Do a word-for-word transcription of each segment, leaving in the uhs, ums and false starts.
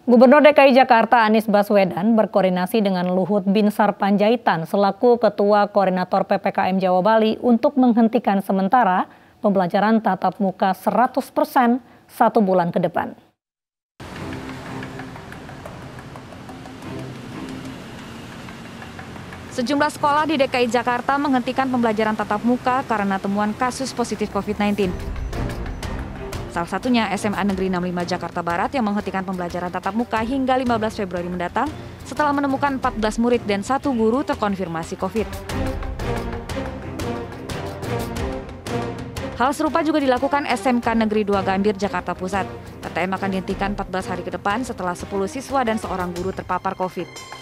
Gubernur D K I Jakarta Anies Baswedan berkoordinasi dengan Luhut Binsar Panjaitan selaku Ketua Koordinator P P K M Jawa Bali untuk menghentikan sementara pembelajaran tatap muka seratus persen satu bulan ke depan. Sejumlah sekolah di D K I Jakarta menghentikan pembelajaran tatap muka karena temuan kasus positif covid sembilan belas. Salah satunya S M A Negeri enam puluh lima Jakarta Barat yang menghentikan pembelajaran tatap muka hingga lima belas Februari mendatang setelah menemukan empat belas murid dan satu guru terkonfirmasi COVID. Hal serupa juga dilakukan S M K Negeri dua Gambir, Jakarta Pusat. P T M akan dihentikan empat belas hari ke depan setelah sepuluh siswa dan seorang guru terpapar COVID.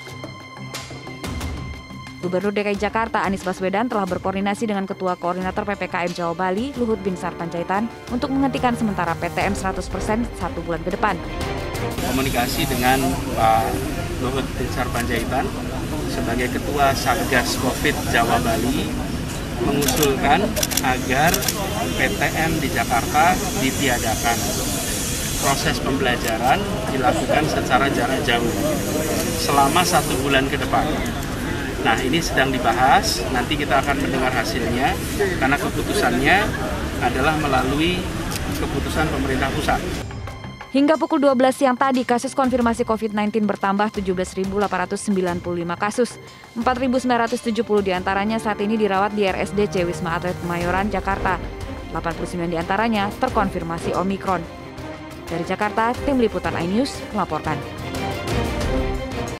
Gubernur D K I Jakarta Anies Baswedan telah berkoordinasi dengan Ketua Koordinator P P K M Jawa Bali, Luhut Binsar Panjaitan, untuk menghentikan sementara P T M seratus persen satu bulan ke depan. Komunikasi dengan Pak Luhut Binsar Panjaitan sebagai Ketua Satgas COVID Jawa Bali mengusulkan agar P T M di Jakarta ditiadakan. Proses pembelajaran dilakukan secara jarak jauh selama satu bulan ke depan. Nah, ini sedang dibahas, nanti kita akan mendengar hasilnya, karena keputusannya adalah melalui keputusan pemerintah pusat. Hingga pukul dua belas siang tadi, kasus konfirmasi covid sembilan belas bertambah tujuh belas ribu delapan ratus sembilan puluh lima kasus. empat ribu sembilan ratus tujuh puluh diantaranya saat ini dirawat di R S D C Wisma Atlet Kemayoran, Jakarta. delapan puluh sembilan diantaranya terkonfirmasi Omikron. Dari Jakarta, Tim Liputan iNews melaporkan.